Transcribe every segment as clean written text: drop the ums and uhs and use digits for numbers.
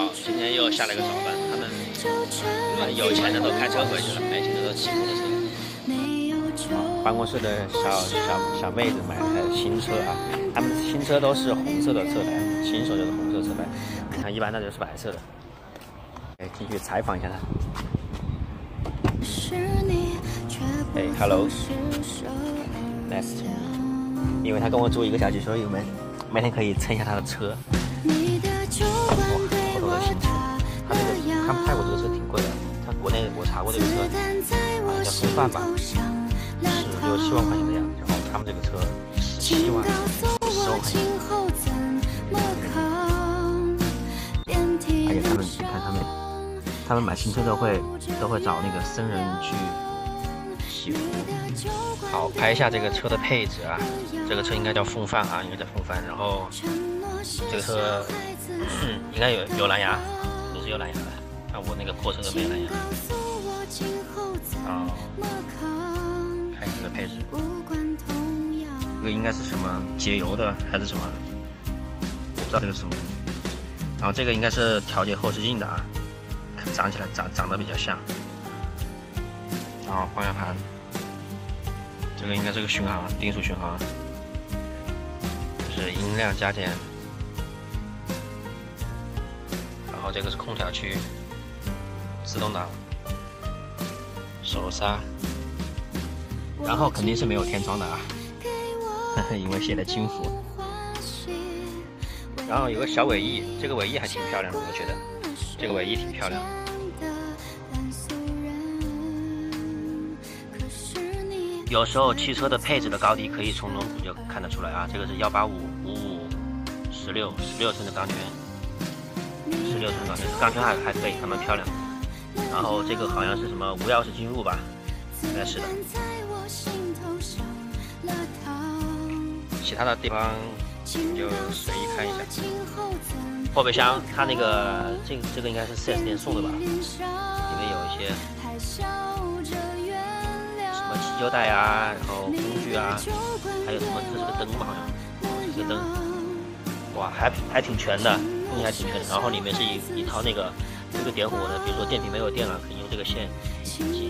好，今天又下了个早班，他们有钱的都开车回去了，没钱的都骑摩托车。办公室的小妹子买了台新车啊，他们新车都是红色的车牌，新手就是红色车牌，你看一般那就是白色的。进去采访一下他。哎 ，Hello，Nice， 因为他跟我住一个小区，所以我们每天可以蹭一下他的车。哇，好多的新车，他们泰国这个车挺贵的，他国内我查过这个车，好像叫风范吧，是6、7万块钱的样子，然后他们这个车17万、10万块钱。而且他们，你看他们买新车都会找那个僧人去祈福。好，拍一下这个车的配置啊，这个车应该叫风范啊，应该叫风范。然后这个车应该有蓝牙，都是有蓝牙的。看我那个破车都没有蓝牙。哦，看这个配置，这个应该是什么节油的还是什么？我不知道这个是什么。然后这个应该是调节后视镜的啊，长起来长得比较像。然后方向盘，这个应该是个巡航，定速巡航，就是音量加减。然后这个是空调区，自动挡，手刹，然后肯定是没有天窗的啊，因为写的金福。然后有个小尾翼，这个尾翼还挺漂亮的，我觉得这个尾翼挺漂亮。有时候汽车的配置的高低可以从轮毂就看得出来啊，这个是185、55、16寸的钢圈，16寸钢圈，钢圈还可以，还蛮漂亮。然后这个好像是什么无钥匙进入吧，应该是的。其他的地方就随意看一下。后备箱它那个这个应该是4S店送的吧，里面有一些什么急救带啊，然后工具啊，还有什么这是个灯吧，好像这个灯，哇，还挺全的，东西还挺全的。然后里面是一套那个点火的，比如说电瓶没有电了，可以用这个线去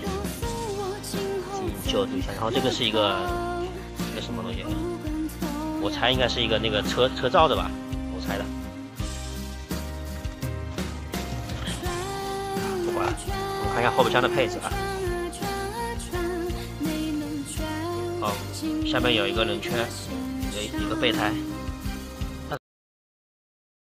救助一下。然后这个是一个什么东西？我猜应该是一个那个车罩的吧，我猜的。不管了，我们看一下后备箱的配置啊。哦，下面有一个冷却，有一个备胎。